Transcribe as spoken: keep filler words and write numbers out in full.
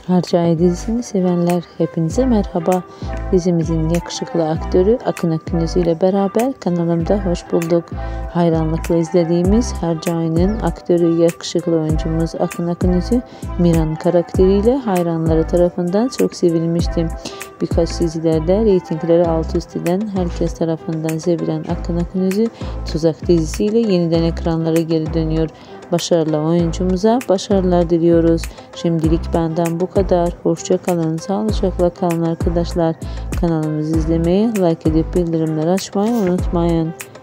Hercai dizisini sevenler hepinize merhaba. Dizimizin yakışıklı aktörü Akın Akgündüz ile beraber kanalımda hoş bulduk. Hayranlıkla izlediğimiz Hercai'nin aktörü yakışıklı oyuncumuz Akın Akgündüz'ü Miran karakteriyle hayranları tarafından çok sevilmişti. Birkaç dizilerde reytingleri alt üst eden, herkes tarafından sevilen Akın Akgündüz'ü Tuzak dizisiyle yeniden ekranlara geri dönüyor. Başarılı oyuncumuza başarılar diliyoruz. Şimdilik benden bu kadar. Hoşça kalın, sağlıcakla kalın arkadaşlar. Kanalımızı izlemeyi, like edip bildirimleri açmayı unutmayın.